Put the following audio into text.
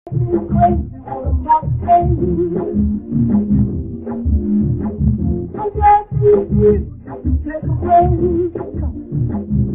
crazy on my face. I'm glad to see you take away.